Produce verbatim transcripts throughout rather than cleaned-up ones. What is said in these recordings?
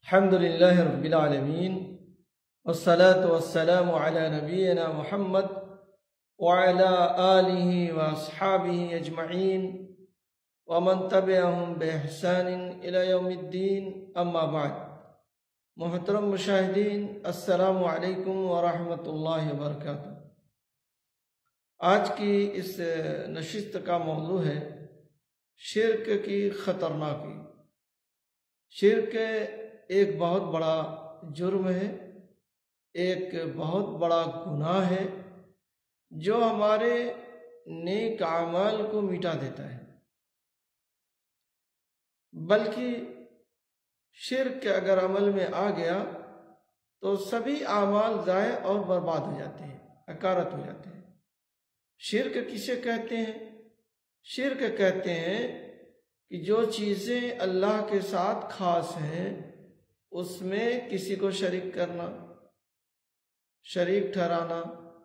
الحمد لله رب العالمين والصلاة والسلام على نبينا محمد وعلى آله وأصحابه أجمعين ومن تبعهم بإحسان إلى يوم الدين أما بعد. محترم مشاہدین، السلام علیکم ورحمۃ اللہ وبرکاتہ. آج کی اس نشست کا موضوع ہے شرک کی خطرناکی. شرک ایک بہت بڑا جرم ہے، ایک بہت بڑا گناہ ہے جو ہمارے نیک اعمال کو مٹا دیتا ہے. بلکہ شرک اگر عمل میں آ گیا تو سبھی اعمال ضائع اور برباد ہو جاتے ہیں، اکارت ہو جاتے ہیں. شرک کسے کہتے ہیں؟ شرک کہتے ہیں کہ جو چیزیں اللہ کے ساتھ خاص ہیں اس میں کسی کو شریک کرنا، شریک ٹھہرانا،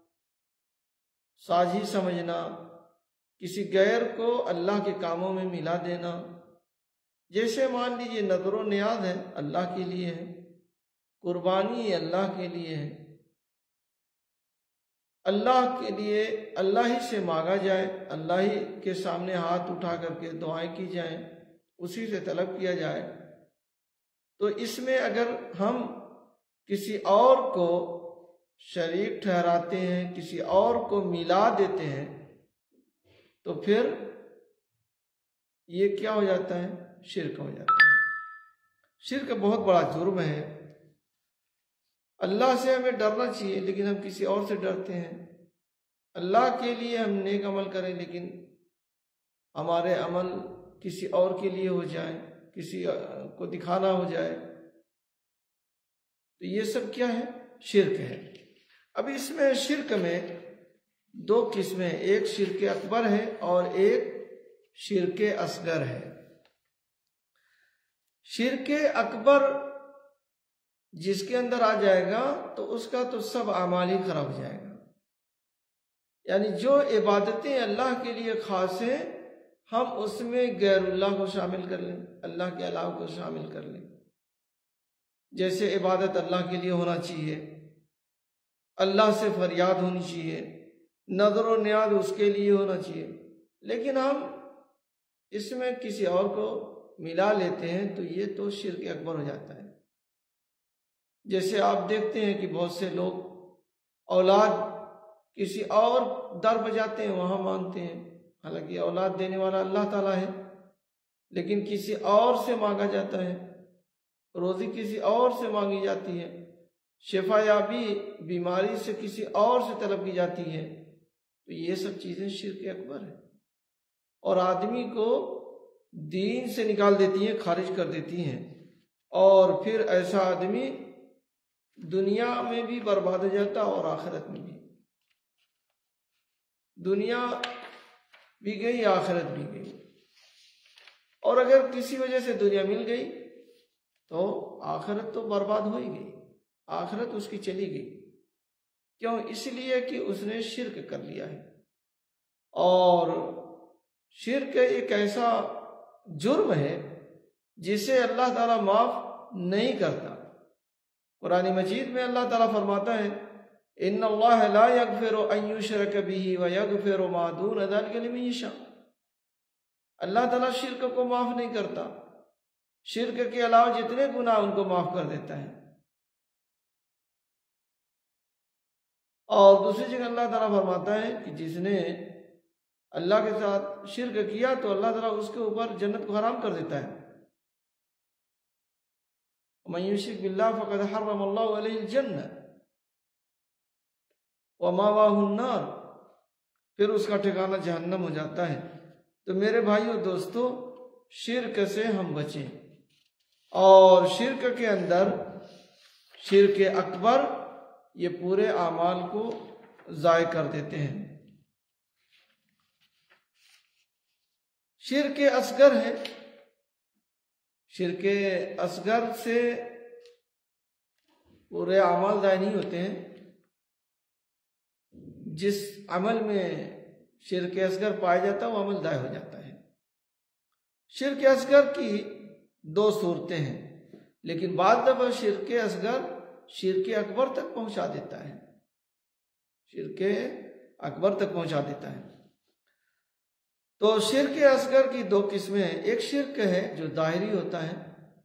ساجی سمجھنا، کسی غیر کو اللہ کے کاموں میں ملا دینا. جیسے مان لیجیے نظر و نیاز ہے، اللہ کے لیے ہے، قربانی اللہ کے لیے ہے، اللہ کے لیے اللہ ہی سے مانگا جائے، اللہ ہی کے سامنے ہاتھ اٹھا کر کے دعائیں کی جائیں، اسی سے طلب کیا جائے. تو اس میں اگر ہم کسی اور کو شریک ٹھہراتے ہیں، کسی اور کو ملا دیتے ہیں، تو پھر یہ کیا ہو جاتا ہے؟ شرک ہو جاتا ہے. شرک بہت بڑا جرم ہے. اللہ سے ہمیں ڈرنا چاہیے لیکن ہم کسی اور سے ڈرتے ہیں. اللہ کے لیے ہم نیک عمل کریں لیکن ہمارے عمل کسی اور کے لیے ہو جائیں، کسی کو دکھانا ہو جائے. تو یہ سب کیا ہے؟ شرک ہے. اب اس میں شرک میں دو قسمیں، ایک شرک اکبر ہے اور ایک شرک اصغر ہے. شرک اکبر جس کے اندر آ جائے گا تو اس کا تو سب اعمال ہی خراب ہو جائے گا. یعنی جو عبادتیں اللہ کے لیے خاص ہیں ہم اس میں غیر اللہ کو شامل کر لیں، اللہ کے علاوہ کو شامل کر لیں. جیسے عبادت اللہ کے لیے ہونا چاہیے، اللہ سے فریاد ہونی چاہیے، نظر و نیاز اس کے لیے ہونا چاہیے، لیکن ہم اس میں کسی اور کو ملا لیتے ہیں تو یہ تو شرک اکبر ہو جاتا ہے. جیسے آپ دیکھتے ہیں کہ بہت سے لوگ اولاد کسی اور در بجاتے ہیں، وہاں مانگتے ہیں، حالانکہ اولاد دینے والا اللہ تعالیٰ ہے، لیکن کسی اور سے مانگا جاتا ہے، روزی کسی اور سے مانگی جاتی ہے، شفا یابی بیماری سے کسی اور سے طلب کی جاتی ہے. تو یہ سب چیزیں شرک اکبر ہے اور آدمی کو دین سے نکال دیتی ہیں، خارج کر دیتی ہیں، اور پھر ایسا آدمی دنیا میں بھی برباد ہو جاتا اور آخرت میں بھی. دنیا بھی گئی، آخرت بھی گئی. اور اگر کسی وجہ سے دنیا مل گئی تو آخرت تو برباد ہو ہی گئی، آخرت اس کی چلی گئی. کیوں؟ اس لیے کہ اس نے شرک کر لیا ہے. اور شرک ایک ایسا جرم ہے جسے اللہ تعالیٰ معاف نہیں کرتا. قرآن مجید میں اللہ تعالیٰ فرماتا ہے ان اللہ لا یغفر ان یشرک بہ ویغفر ما دون ذلک لمن یشاء. اللہ تعالیٰ شرک کو معاف نہیں کرتا، شرک کے علاوہ جتنے گناہ ان کو معاف کر دیتا ہے. اور دوسری جگہ اللہ تعالیٰ فرماتا ہے کہ جس نے اللہ کے ساتھ شرک کیا تو اللہ تعالیٰ اس کے اوپر جنت کو حرام کر دیتا ہے. من یشرک باللہ فقد حرم اللہ علیہ الجنہ ومأواہ النار. پھر اس کا ٹھکانہ جہنم ہو جاتا ہے. تو میرے بھائیو دوستو، شرک سے ہم بچیں. اور شرک کے اندر شرک اکبر یہ پورے اعمال کو ضائع کر دیتے ہیں. شرک اصغر ہے. شرک اصغر سے پورے اعمال ضائع نہیں ہوتے ہیں. جس عمل میں شرک اصغر پایا جاتا ہے وہ عمل ضائع ہو جاتا ہے. شرک اصغر کی دو صورتیں ہیں. لیکن بعض دفعہ شرک اصغر شرک اکبر تک پہنچا دیتا ہے، شرک اکبر تک پہنچا دیتا ہے۔ تو شرک اصغر کی دو قسمیں ہیں، ایک شرک ہے جو ظاہری ہوتا ہے،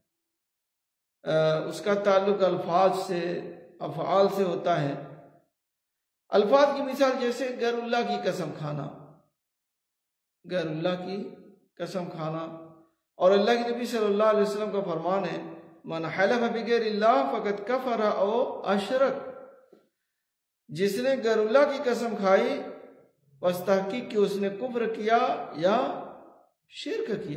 اس کا تعلق الفاظ سے افعال سے ہوتا ہے۔ الفاظ کی مثال جیسے غیر اللہ کی قسم کھانا، غیر اللہ کی قسم کھانا، اور اللہ کے نبی صلی اللہ علیہ وسلم کا فرمان ہے من حلف بغیر اللہ فقد کفر او اشرک، جس نے غیر اللہ کی قسم کھائی بس تحقیق کہ اس نے کفر کیا یا شرک کیا۔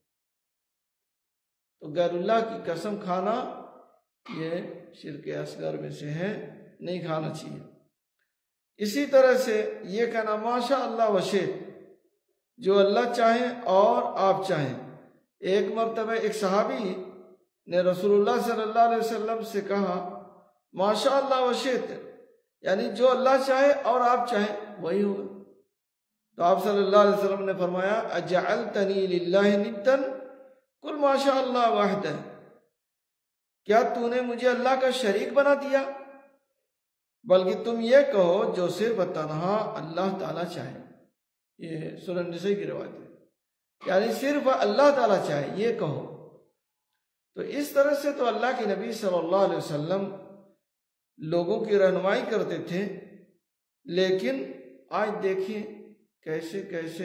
تو غیر اللہ کی قسم کھانا یہ شرک اصغر میں سے ہے، نہیں کھانا چاہیے۔ اسی طرح سے یہ کہنا ماشاء اللہ وشئت، جو اللہ چاہیں اور آپ چاہیں۔ ایک مرتبہ ایک صحابی نے رسول اللہ صلی اللہ علیہ وسلم سے کہا ماشاء اللہ وشئت، یعنی جو اللہ چاہے اور آپ چاہیں وہی ہوگا۔ تو آپ صلی اللہ علیہ وسلم نے فرمایا اجعلتنی للہ ندا قل ماشاء اللہ وحدہ، کیا تو نے مجھے اللہ کا شریک بنا دیا؟ بلکہ تم یہ کہو جو صرف تنہا اللہ تعالیٰ چاہے۔ یہ سورہ نساء کی روایت ہے، یعنی صرف اللہ تعالیٰ چاہے یہ کہو۔ تو اس طرح سے تو اللہ کے نبی صلی اللہ علیہ وسلم لوگوں کی رہنمائی کرتے تھے، لیکن آج دیکھیں کیسے کیسے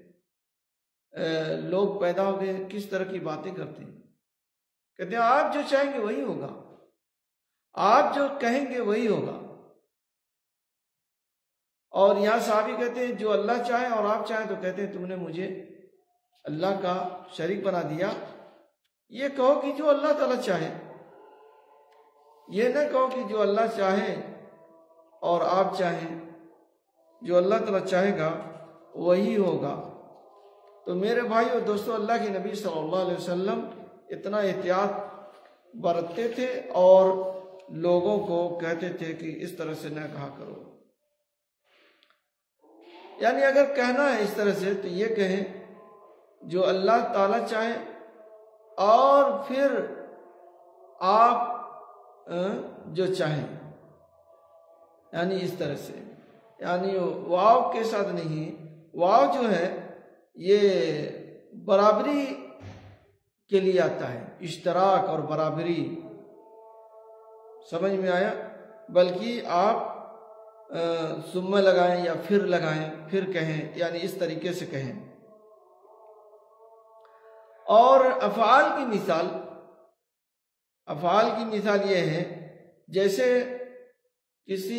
لوگ پیدا ہو گئے، کس طرح کی باتیں کرتے ہیں۔ کہتے ہیں آپ جو چاہیں گے وہی ہوگا، آپ جو کہیں گے وہی ہوگا۔ اور یہاں صحابی کہتے ہیں جو اللہ چاہے اور آپ چاہیں، تو کہتے ہیں تم نے مجھے اللہ کا شریک بنا دیا۔ یہ کہو کہ جو اللہ تعالیٰ چاہے، یہ نہ کہو کہ جو اللہ چاہے اور آپ چاہیں، جو اللہ تعالیٰ چاہے گا وہی ہوگا۔ تو میرے بھائی اور دوستو، اللہ کے نبی صلی اللہ علیہ وسلم اتنا احتیاط برتتے تھے اور لوگوں کو کہتے تھے کہ اس طرح سے نہ کہا کرو۔ یعنی اگر کہنا ہے اس طرح سے تو یہ کہیں جو اللہ تعالیٰ چاہے، اور پھر آپ جو چاہیں، یعنی اس طرح سے، یعنی واو کے ساتھ نہیں۔ واو جو ہے یہ برابری کے لیے آتا ہے، اشتراک اور برابری، سمجھ میں آیا؟ بلکہ آپ ثم لگائیں یا پھر لگائیں، پھر کہیں، یعنی اس طریقے سے کہیں۔ اور افعال کی مثال، افعال کی مثال یہ ہے جیسے کسی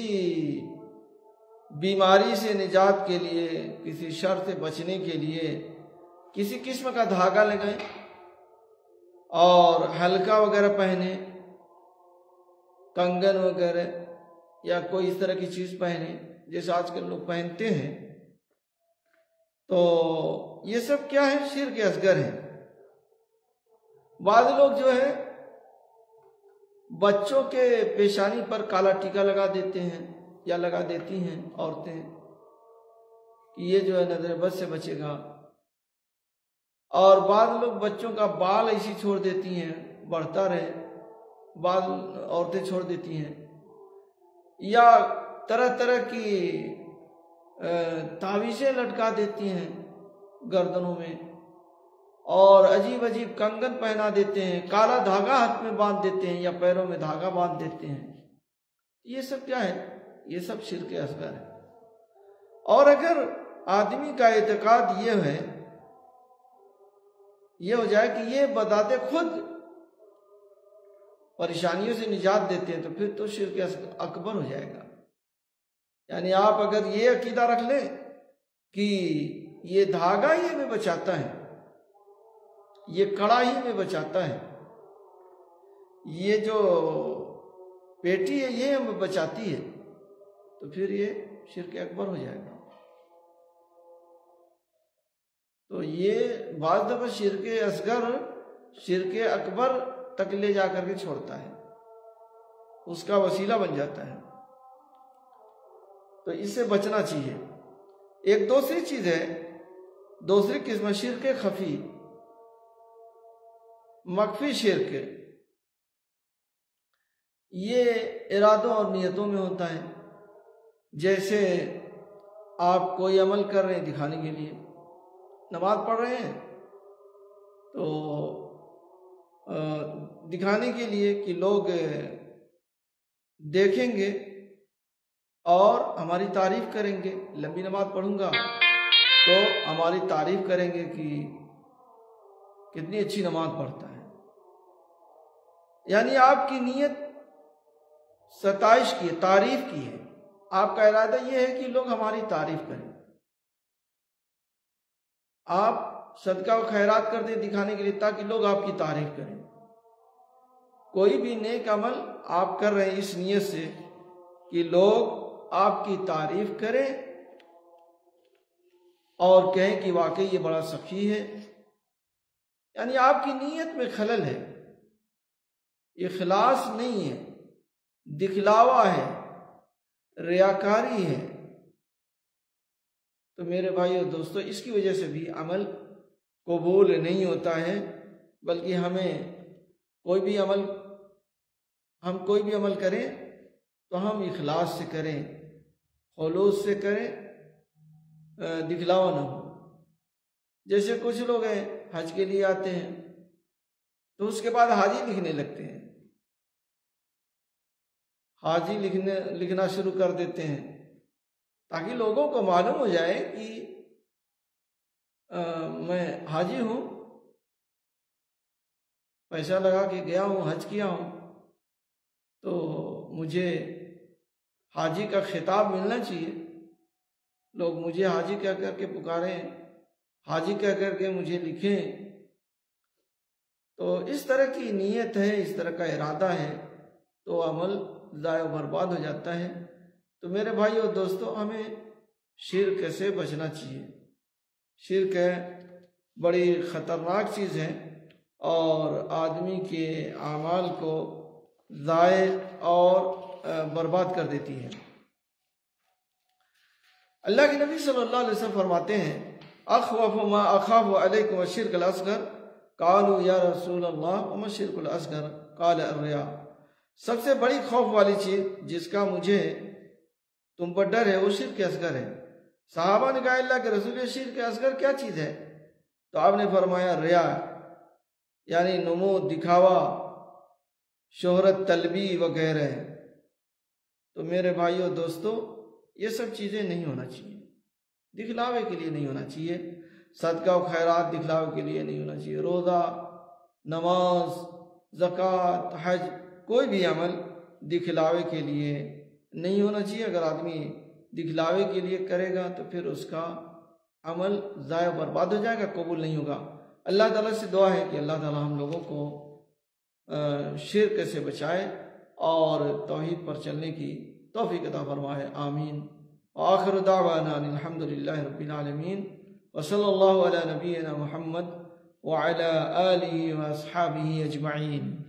بیماری سے نجات کے لیے، کسی شر سے بچنے کے لیے کسی قسم کا دھاگا لگائیں اور حلقہ وغیرہ پہنے، کنگن وغیرہ یا کوئی اس طرح کی چیز پہنے جیسے آج کل لوگ پہنتے ہیں۔ تو یہ سب کیا ہے؟ شرک اصغر ہے۔ بعض لوگ جو ہے بچوں کے پیشانی پر کالا ٹیکا لگا دیتے ہیں یا لگا دیتی ہیں عورتیں کہ یہ جو ہے نظر بد سے بچے گا، اور بعض لوگ بچوں کا بال ایسی چھوڑ دیتی ہیں بڑھتا رہے، بعض عورتیں چھوڑ دیتی ہیں، یا طرح طرح کی تعویذیں لٹکا دیتی ہیں گردنوں میں، اور عجیب عجیب کنگن پہنا دیتے ہیں، کالا دھاگا ہاتھ میں باندھ دیتے ہیں یا پیروں میں دھاگا باندھ دیتے ہیں۔ یہ سب کیا ہے؟ یہ سب شرک اصغر ہے۔ اور اگر آدمی کا اعتقاد یہ ہے، یہ ہو جائے کہ یہ بذات خود پریشانیوں سے نجات دیتے ہیں، تو پھر تو شرک اکبر ہو جائے گا۔ یعنی آپ اگر یہ عقیدہ رکھ لیں کہ یہ دھاگا ہی ہمیں بچاتا ہے، یہ کڑا ہی ہمیں بچاتا ہے، یہ جو پیٹی ہے یہ ہمیں بچاتی ہے، تو پھر یہ شرک اکبر ہو جائے گا۔ تو یہ بعض دفعہ شرک اصغر شرک اکبر تک لے جا کر کے چھوڑتا ہے، اس کا وسیلہ بن جاتا ہے۔ تو اس سے بچنا چاہیے۔ ایک دوسری چیز ہے، دوسری قسم شرک خفی، مخفی شرک، یہ ارادوں اور نیتوں میں ہوتا ہے۔ جیسے آپ کوئی عمل کر رہے ہیں دکھانے کے لیے، نماز پڑھ رہے ہیں تو دکھانے کے لیے کہ لوگ دیکھیں گے اور ہماری تعریف کریں گے۔ لمبی نماز پڑھوں گا تو ہماری تعریف کریں گے کہ کتنی اچھی نماز پڑھتا ہے، یعنی آپ کی نیت ستائش کی ہے، تعریف کی ہے۔ آپ کا ارادہ یہ ہے کہ لوگ ہماری تعریف کریں۔ آپ صدقہ و خیرات کرتے دکھانے کے لیے تاکہ لوگ آپ کی تعریف کریں۔ کوئی بھی نیک عمل آپ کر رہے ہیں اس نیت سے کہ لوگ آپ کی تعریف کریں اور کہیں کہ واقعی یہ بڑا سخی ہے، یعنی آپ کی نیت میں خلل ہے، اخلاص نہیں ہے، دکھلاوا ہے، ریاکاری ہے۔ تو میرے بھائی اور دوستو، اس کی وجہ سے بھی عمل قبول نہیں ہوتا ہے، بلکہ ہمیں کوئی بھی عمل ہم کوئی بھی عمل کریں تو ہم اخلاص سے کریں، خلوص سے کریں، دکھلاوا نہ ہو۔ جیسے کچھ لوگ ہیں حج کے لیے آتے ہیں تو اس کے بعد حاجی لکھنے لگتے ہیں، حاجی لکھنے لکھنا شروع کر دیتے ہیں تاکہ لوگوں کو معلوم ہو جائے کہ میں حاجی ہوں، پیسہ لگا کے گیا ہوں، حج کیا ہوں، تو مجھے حاجی کا خطاب ملنا چاہیے۔ لوگ مجھے حاجی کہہ کر کے پکاریں، حاجی کہہ کر کے مجھے لکھیں۔ تو اس طرح کی نیت ہے، اس طرح کا ارادہ ہے تو عمل ضائع و برباد ہو جاتا ہے۔ تو میرے بھائی اور دوستو، ہمیں شرک سے بچنا چاہیے۔ شرک بڑی خطرناک چیز ہے اور آدمی کے اعمال کو ضائع اور برباد کر دیتی ہے۔ اللہ کے نبی صلی اللہ علیہ وسلم فرماتے ہیں، اخوف ما اخاف علیکم الشرک الاصغر قالوا یا رسول اللہ وما الشرک الاصغر قال الریا۔ سب سے بڑی خوف والی چیز جس کا مجھے تم پر ڈر ہے وہ شرک اصغر ہے۔ صحابہ نے کہا اللہ کے رسول، شرک اصغر کیا چیز ہے؟ تو آپ نے فرمایا ریا، یعنی نمود، دکھاوا، شہرت طلبی وغیرہ۔ تو میرے بھائیو دوستو، یہ سب چیزیں نہیں ہونا چاہیے، دکھلاوے کے لیے نہیں ہونا چاہیے۔ صدقہ و خیرات دکھلاوے کے لیے نہیں ہونا چاہیے، روزہ، نماز، زکوٰۃ، حج، کوئی بھی عمل دکھلاوے کے لیے نہیں ہونا چاہیے۔ اگر آدمی دکھلاوے کے لیے کرے گا تو پھر اس کا عمل ضائع برباد ہو جائے گا، قبول نہیں ہوگا۔ اللہ تعالیٰ سے دعا ہے کہ اللہ تعالیٰ ہم لوگوں کو شرک سے بچائے اور توحید پر چلنے کی توفیق عطا فرمائے، آمین۔ وآخر دعوانا الحمد للہ رب العالمین، وصلی اللہ علی نبینا محمد وعلی آلہ واصحابہ اجمعین۔